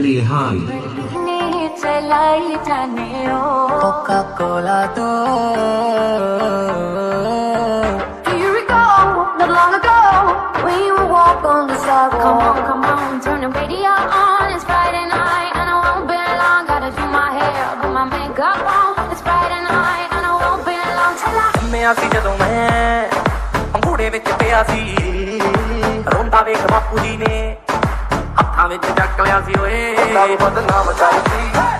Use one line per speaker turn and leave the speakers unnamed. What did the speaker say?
लिए हाय
Coca-Cola to
Here we go, not long ago we would walk on the sidewalk. Come on, turn the radio on. It's Friday night and I won't be long. Gotta do my hair, put my makeup on. It's Friday night and I won't be long till I
मैं सी जदों मैं अंगूठे विच पिया सी रोंदा वेख बापू जी ने हत्थां विच ਚੱਕ ਲਿਆ ਸੀ ਓਏ ਬਦਨਾਮ ਚਾਹੀਦੀ